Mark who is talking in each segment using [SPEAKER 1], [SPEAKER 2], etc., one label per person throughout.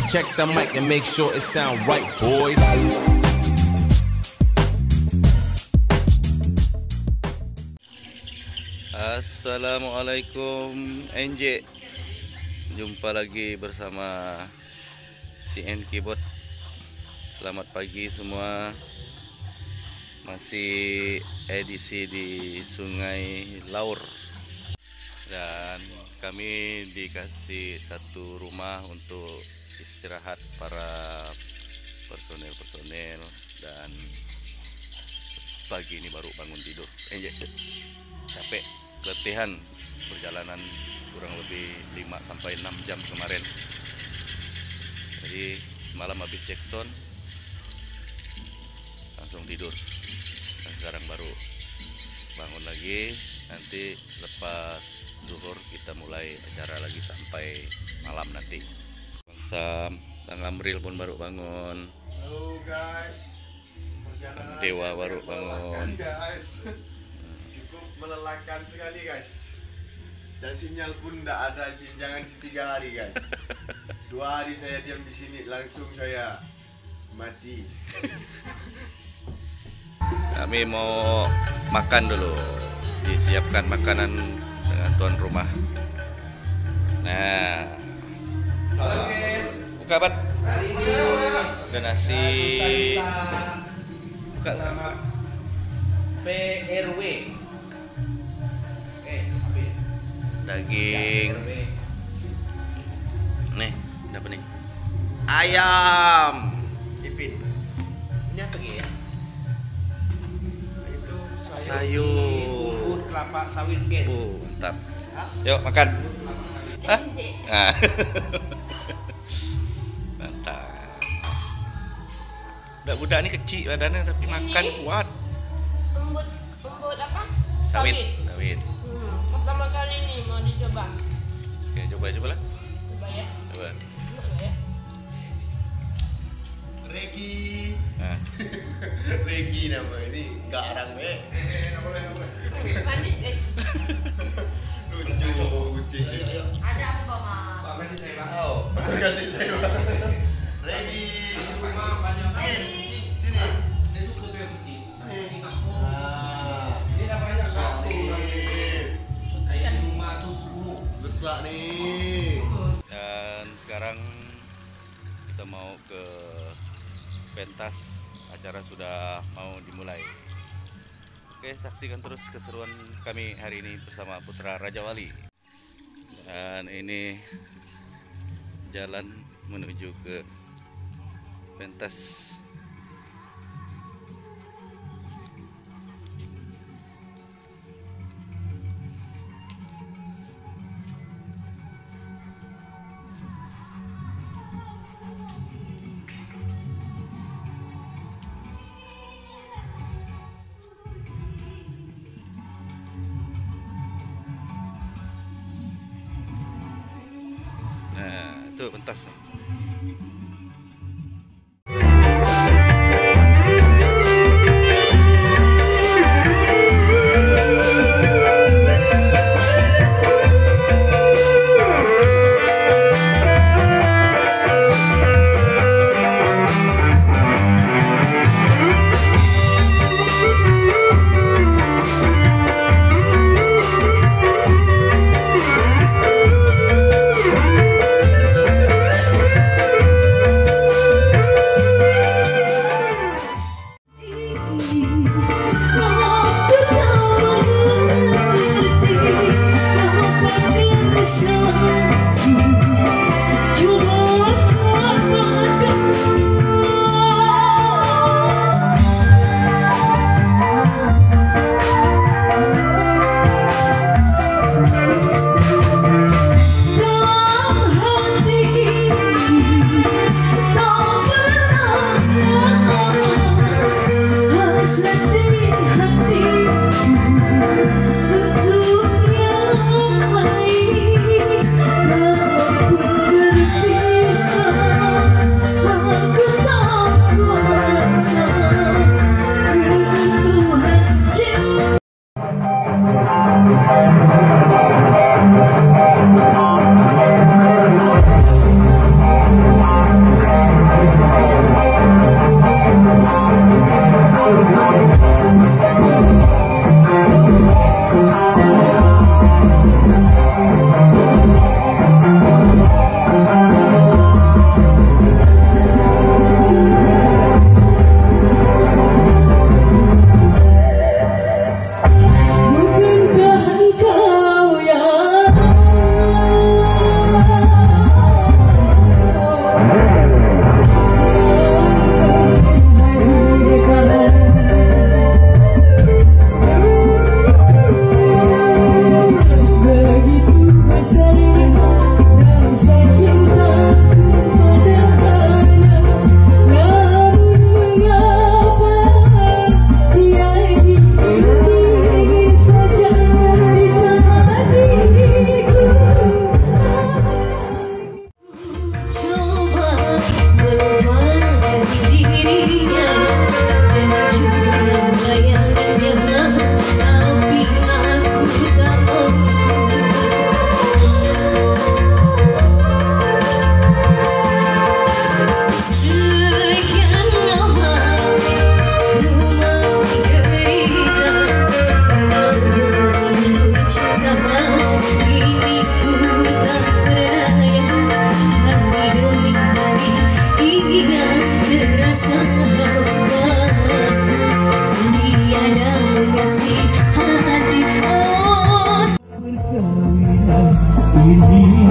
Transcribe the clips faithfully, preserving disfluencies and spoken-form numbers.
[SPEAKER 1] Check the mic and make sure it sound right, boys.
[SPEAKER 2] Assalamualaikum N J. Jumpa lagi bersama C N Keyboard. Selamat pagi semua. Masih edisi di Sungai Laur. Dan kami dikasih satu rumah untuk istirahat para personel-personel. Dan pagi ini baru bangun tidur. N J capek, keletihan perjalanan kurang lebih lima sampai enam jam kemarin. Jadi semalam habis cek sound langsung tidur. Nah, sekarang baru bangun lagi. Nanti selepas zuhur kita mulai acara lagi sampai malam nanti. Bang Sam, Bang Amril pun baru bangun.
[SPEAKER 3] Halo guys.
[SPEAKER 2] Bang Dewa baru bangun.
[SPEAKER 3] Guys. Cukup melelahkan sekali guys. Dan sinyal pun tidak ada, jangan tiga hari guys. Dua hari saya diam di sini langsung saya mati.
[SPEAKER 2] Kami mau makan dulu. Disiapkan makanan dengan tuan rumah. Nah, buka bat. Ada nasi. Buka sama
[SPEAKER 4] P R W. Oke, ambil.
[SPEAKER 2] Daging. Nih, apa nih? Ayam.
[SPEAKER 3] Ipin.
[SPEAKER 4] Ini apa guys?
[SPEAKER 3] Itu
[SPEAKER 2] Sayur.
[SPEAKER 4] Bubur kelapa sawit guys.
[SPEAKER 2] Uh, mantap. Yuk makan. Hah? Ah. Mantap. Budak-budak ini kecil badannya tapi makan kuat.
[SPEAKER 5] Embut, embut apa?
[SPEAKER 2] Sawit. Sawit.
[SPEAKER 5] Hmm, pertama kali ini mau dicoba.
[SPEAKER 2] Oke, coba coba lah.
[SPEAKER 5] Coba ya.
[SPEAKER 2] Coba.
[SPEAKER 5] Coba ya.
[SPEAKER 3] Regi.
[SPEAKER 2] Nah.
[SPEAKER 3] Regi nama ini enggak arang be.
[SPEAKER 5] Manis eh.
[SPEAKER 3] Lucu kucing.
[SPEAKER 5] Ada apa Bang?
[SPEAKER 4] Bang kasih saya bang.
[SPEAKER 3] Oh, kasih saya. Regi.
[SPEAKER 4] Regi. Sini. Dia suka tuh yang kecil. Ini kamu.
[SPEAKER 3] Ah,
[SPEAKER 4] Ini namanya kamu.
[SPEAKER 5] Saya
[SPEAKER 4] Lima tuh sepuluh.
[SPEAKER 3] besar nih.
[SPEAKER 2] Dan sekarang kita mau ke pentas, acara sudah mau dimulai. Oke, saksikan terus keseruan kami hari ini bersama Putra Raja Wali. Dan ini jalan menuju ke pentas. Nah, itu pentas.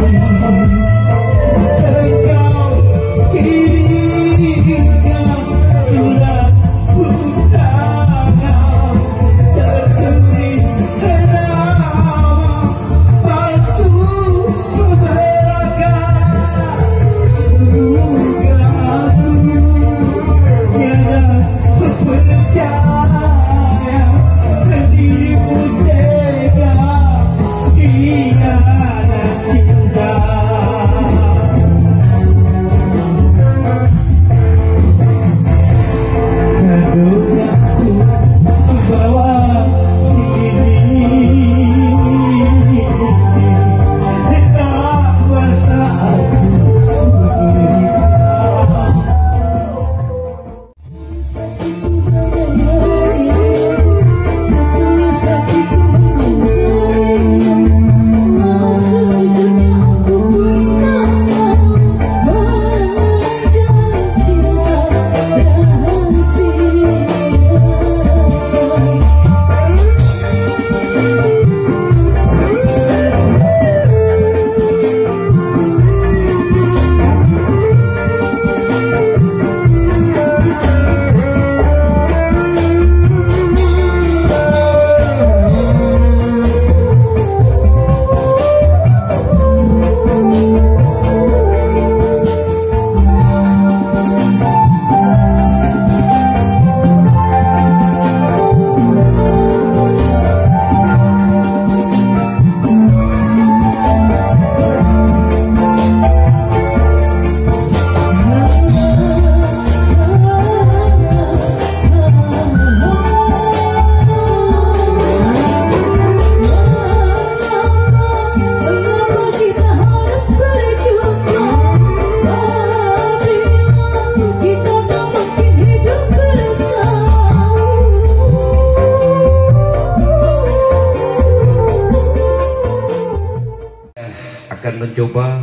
[SPEAKER 6] mencoba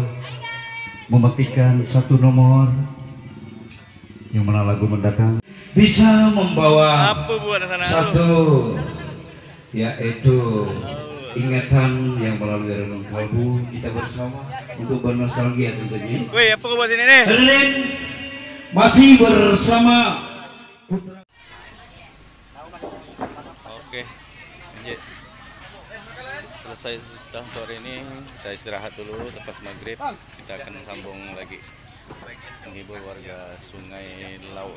[SPEAKER 6] mematikan satu nomor yang mana lagu mendatang bisa membawa
[SPEAKER 2] Apa buat sana
[SPEAKER 6] satu yaitu ingatan yang melalui renung kalbu kita bersama untuk bernostalgia tentunya.
[SPEAKER 2] Weh, apa kau buat sini nih?
[SPEAKER 6] Hadirin masih bersama Putra.
[SPEAKER 2] Oke, lanjut. Selesai sudah sore ini, kita istirahat dulu. Lepas maghrib kita akan sambung lagi menghibur warga Sungai Laut.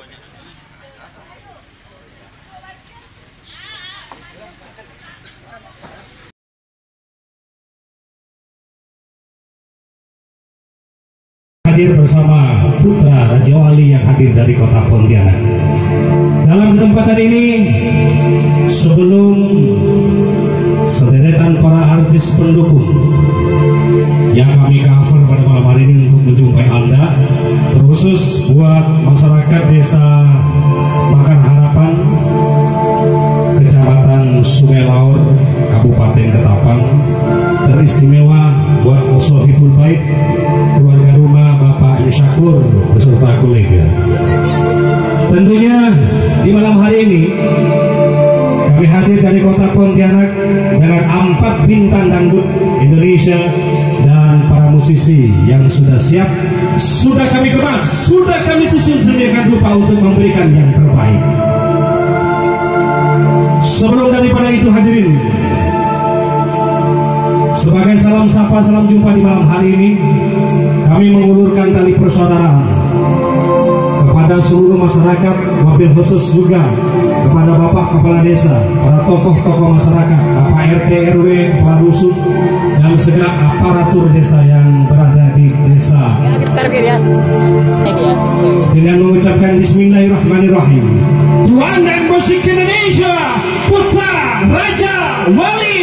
[SPEAKER 7] Hadir bersama Putra Raja Wali yang hadir dari kota Pontianak. Dalam kesempatan ini, sebelum sederetan para artis pendukung yang kami cover pada malam hari ini untuk menjumpai Anda, terkhusus buat masyarakat desa Pakan Harapan, Kecamatan Sungai Laut, Kabupaten Ketapang, teristimewa buat Sohibul Bait, keluarga rumah Bapak Yusyakur beserta kolega. Tentunya di malam hari ini kami hadir dari kota Pontianak dengan empat bintang dangdut Indonesia dan para musisi yang sudah siap, sudah kami kemas, sudah kami susun sedemikian rupa untuk memberikan yang terbaik. Sebelum daripada itu hadirin, sebagai salam sapa, salam jumpa di malam hari ini, kami mengulurkan tali persaudaraan kepada seluruh masyarakat, wabil khusus juga kepada Bapak Kepala Desa, para tokoh-tokoh masyarakat, Bapak R T R W, Kepala Dusun, dan segala aparatur desa yang berada di desa. Dengan mengucapkan Bismillahirrahmanirrahim. Tuan dan musik Indonesia, Putra Raja Wali.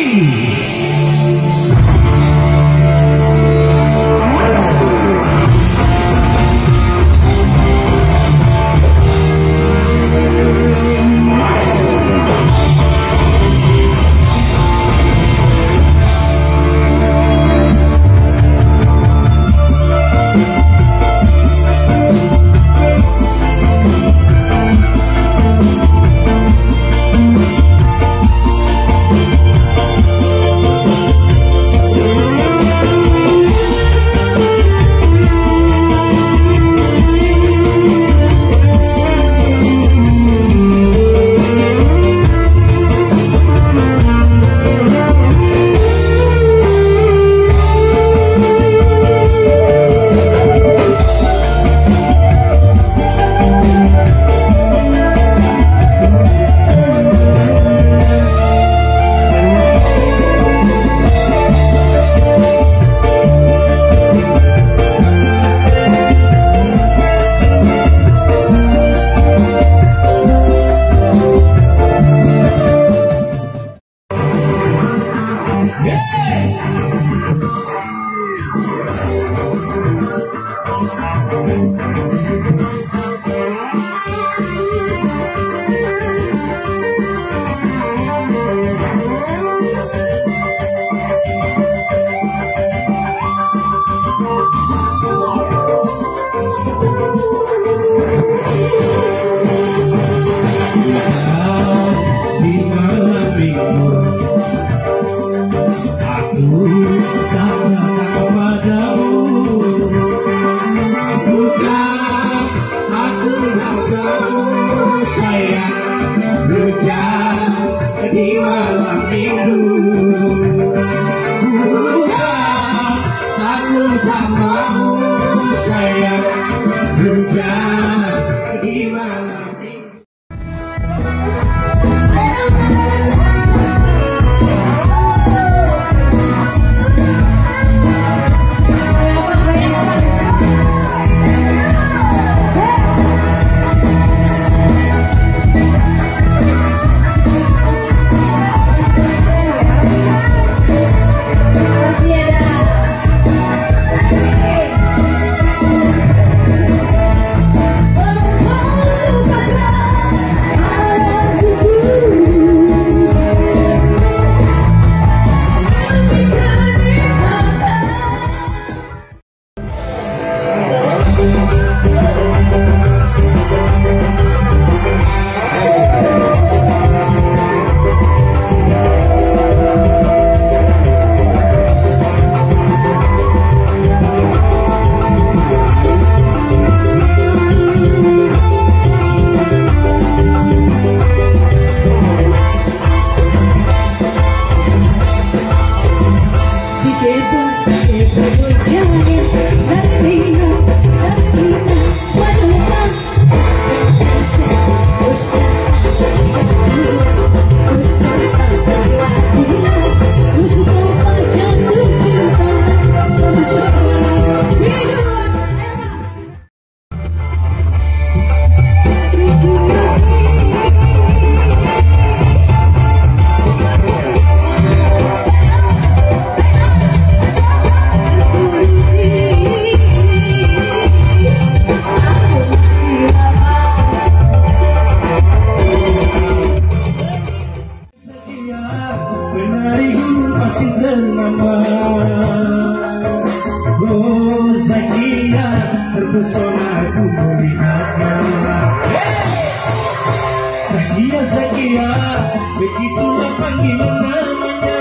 [SPEAKER 7] Begitulah panggilan namanya.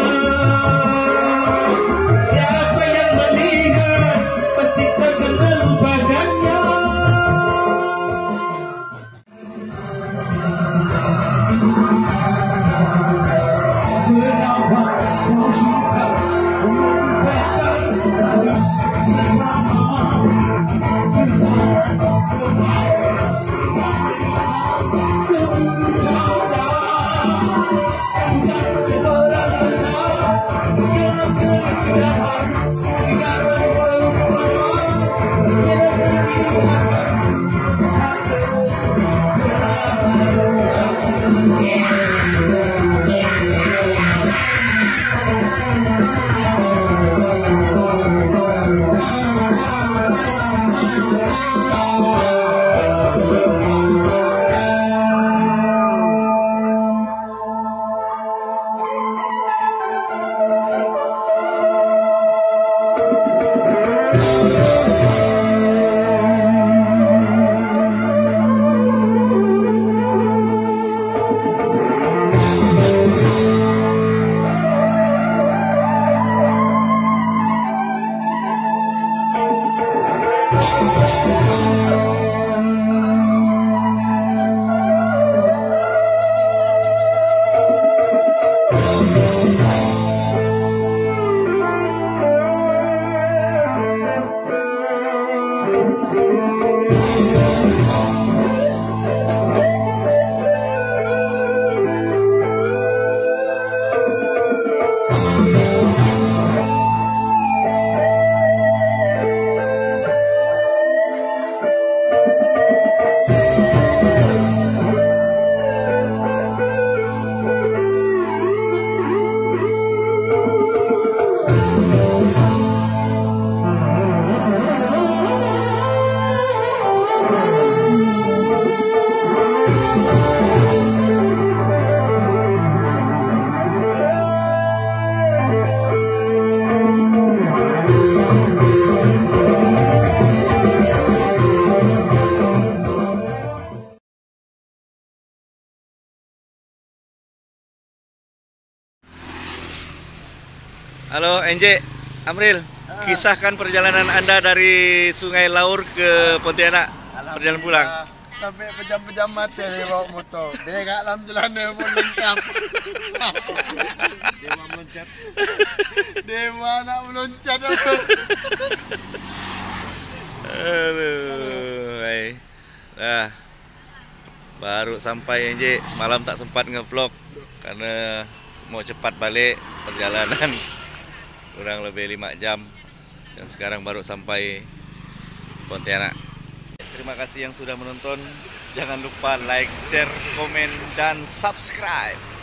[SPEAKER 7] Siapa yang melihat pasti takkan melupakannya. Kenapa kau suka melupakan
[SPEAKER 2] Halo Enje, Amril, kisahkan perjalanan Anda dari Sungai Laur ke Pontianak, perjalanan pulang.
[SPEAKER 3] Sampai pejam-pejam mati dia bawa motor. Dia kat dalam celana pun lengkap. Dia mau meloncat. Dia mau nak meloncat.
[SPEAKER 2] Aduh, baik. Nah, baru sampai Enje. Semalam tak sempat nge-vlog karena mau cepat balik, perjalanan kurang lebih lima jam. Dan sekarang baru sampai Pontianak. Terima kasih yang sudah menonton. Jangan lupa like, share, komen, dan subscribe.